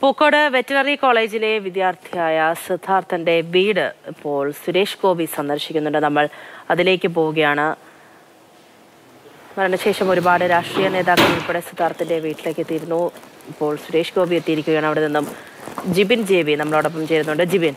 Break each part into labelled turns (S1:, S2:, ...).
S1: Pookode veterinary കോളേജിലെ വിദ്യാർത്ഥിയായ സിദ്ധാർത്ഥന്റെ വീട് ഇപ്പോൾ സുരേഷ് ഗോപി സന്ദർശിക്കുന്നുണ്ട്. നമ്മൾ അതിലേക്ക് പോവുകയാണ്. മരണശേഷം ഒരുപാട് രാഷ്ട്രീയ നേതാക്കൾ ഉൾപ്പെടെ സിദ്ധാർത്ഥന്റെ വീട്ടിലേക്ക് എത്തിയിരുന്നു. ഇപ്പോൾ സുരേഷ് ഗോപി എത്തിയിരിക്കുകയാണ്. അവിടെ നിന്നും ജിബിൻ JB നമ്മളോടൊപ്പം ചേരുന്നുണ്ട്. ജിബിൻ,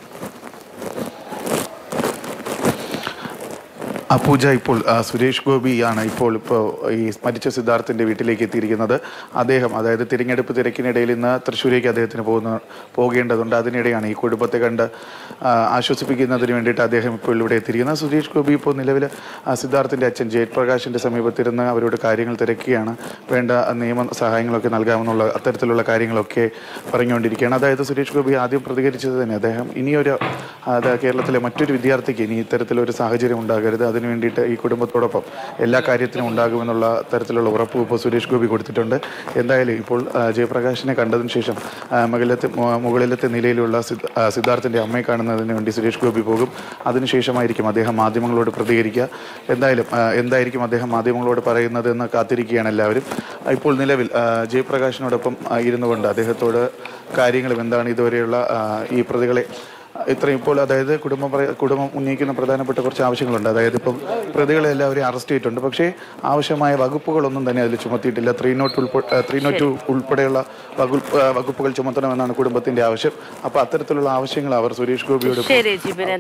S2: പൂജ, ഇപ്പോൾ സുരേഷ് ഗോപിയാണ് ഇപ്പോൾ ഈ മരിച്ച സിദ്ധാർത്ഥിൻ്റെ വീട്ടിലേക്ക് എത്തിയിരിക്കുന്നത്. അദ്ദേഹം അതായത് തിരഞ്ഞെടുപ്പ് തിരക്കിനിടയിൽ ഇന്ന് തൃശ്ശൂരേക്ക് അദ്ദേഹത്തിന് പോകേണ്ടതുണ്ട്. അതിനിടെയാണ് ഈ കുടുംബത്തെ കണ്ട് ആശ്വസിപ്പിക്കുന്നതിന് വേണ്ടിയിട്ട് അദ്ദേഹം ഇപ്പോൾ ഇവിടെ എത്തിയിരിക്കുന്നത്. സുരേഷ് ഗോപി ഇപ്പോൾ നിലവിൽ സിദ്ധാർത്ഥിൻ്റെ അച്ഛൻ ജയപ്രകാശിൻ്റെ സമീപത്തിരുന്ന് അവരോട് കാര്യങ്ങൾ തിരക്കുകയാണ്. വേണ്ട നിയമ സഹായങ്ങളൊക്കെ നൽകാമെന്നുള്ള അത്തരത്തിലുള്ള കാര്യങ്ങളൊക്കെ പറഞ്ഞുകൊണ്ടിരിക്കുകയാണ്. അതായത് സുരേഷ് ഗോപി ആദ്യം പ്രതികരിച്ചത് തന്നെ അദ്ദേഹം ഇനിയൊരു കേരളത്തിലെ മറ്റൊരു വിദ്യാർത്ഥിക്ക് ഇനി ഇത്തരത്തിലൊരു സാഹചര്യം ഉണ്ടാകരുത്, അതിനു വേണ്ടിയിട്ട് ഈ കുടുംബത്തോടൊപ്പം എല്ലാ കാര്യത്തിനും ഉണ്ടാകുമെന്നുള്ള തരത്തിലുള്ള ഉറപ്പ് ഇപ്പോൾ സുരേഷ് ഗോപി കൊടുത്തിട്ടുണ്ട്. എന്തായാലും ഇപ്പോൾ ജയപ്രകാശിനെ കണ്ടതിന് ശേഷം മുകളിലത്തെ നിലയിലുള്ള സിദ്ധാർത്ഥിൻ്റെ അമ്മയെ കാണുന്നതിന് വേണ്ടി സുരേഷ് ഗോപി പോകും. അതിനുശേഷമായിരിക്കും അദ്ദേഹം മാധ്യമങ്ങളോട് പ്രതികരിക്കുക. എന്തായിരിക്കും അദ്ദേഹം മാധ്യമങ്ങളോട് പറയുന്നത് എന്ന് കാത്തിരിക്കുകയാണ് എല്ലാവരും. ഇപ്പോൾ നിലവിൽ ജയപ്രകാശിനോടൊപ്പം ഇരുന്നു കൊണ്ട് അദ്ദേഹത്തോട് കാര്യങ്ങളും എന്താണ് ഇതുവരെയുള്ള ഈ പ്രതികളെ ഇത്രയും ഇപ്പോൾ അതായത് കുടുംബം ഉന്നയിക്കുന്ന പ്രധാനപ്പെട്ട കുറച്ച് ആവശ്യങ്ങളുണ്ട്. അതായത് ഇപ്പം പ്രതികളെ എല്ലാവരെയും അറസ്റ്റ് ചെയ്തിട്ടുണ്ട്. പക്ഷേ ആവശ്യമായ വകുപ്പുകളൊന്നും തന്നെ അതിൽ ചുമത്തിയിട്ടില്ല. 302 ഉൾപ്പെടെയുള്ള വകുപ്പുകൾ ചുമത്തണമെന്നാണ് കുടുംബത്തിൻ്റെ ആവശ്യം. അപ്പോൾ അത്തരത്തിലുള്ള ആവശ്യങ്ങൾ അവർ സുരേഷ് ഗോപിയോട്